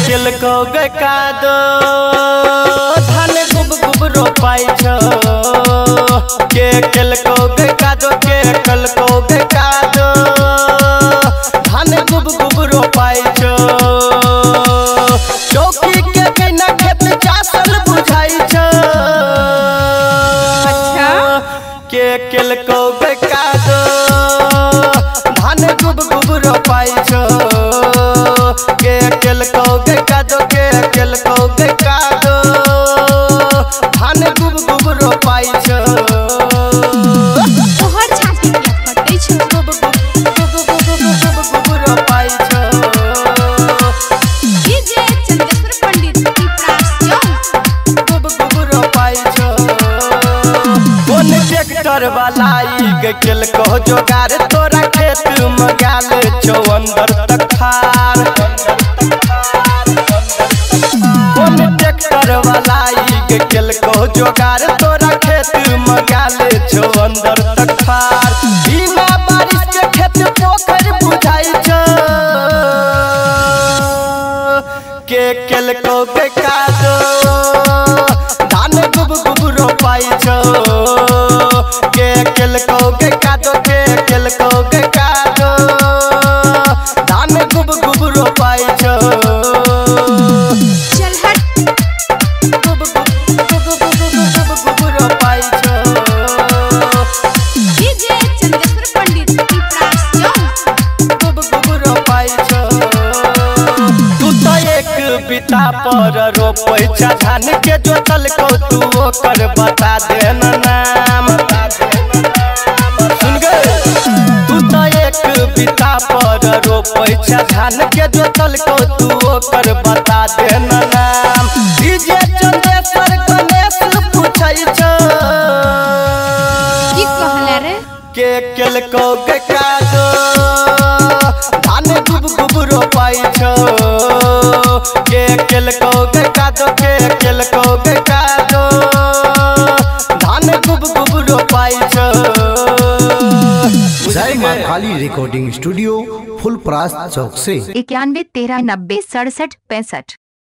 केलको गे कादो धान गुब गुब रोपाई छो के केलको गे कादो के केलको गे कादो धान गुब गुब रोपाई छो चौकी के बिना खेत चासल बुझाई छो अच्छा के केलको गे कादो धान गुब गुब रोपाई छो के केलको गे कादो के केलको गे कादो धान गुब गुब रोपाई छो तोहर छाती के फटै छो गुब गुब रोपाई छो डीजे चंदेश्वर पंडित की प्रास गुब गुब रोपाई छो कोन ट्रैक्टर वाला गे केलको जोगार तोरा खेत में गाल छो अंदर तक खार कोन ट्रैक्टर वाला गे केलको जोगार तोरा खेत में गाल छो अंदर तक खार बिना बारिश के खेत पोखर बुझाई छो के केलको गे कादो धान गुब गुब रोपाई छो के केलको गे कादो के केलको गे कादो धान गुब गुब रोपाई छो चल हट गुब गुब रोपाई छो डीजे चंदेश्वर पंडित की प्रास गुब गुब रोपाई छो तू तो एक बिता पर रोपै छ धान के जोतल को तू ओकर बता देना नाम सुन गे तू तो एक बिता पर रोपै छ धान के जोतल को तू ओकर बता देना नाम डीजे चंदेश्वर गणेश पूछै छ की कहले रे के केलको गे कादो धान गुब गुब रोपाई छो के केलको गे कादो के केलको गे कादो धान गुब गुब रोपाई छो जय मां काली रिकॉर्डिंग स्टूडियो फुलपरास चौक से 91 13 90 67 65।